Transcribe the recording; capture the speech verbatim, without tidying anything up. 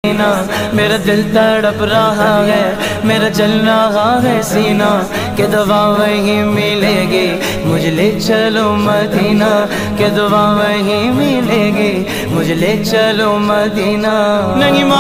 मेरा दिल तड़प रहा है, मेरा जल रहा है सीना के दुआ वहीं मिलेगी, मुझे ले चलो मदीना के दुआ वहीं मिलेगी, मुझे ले चलो मदीना। नहीं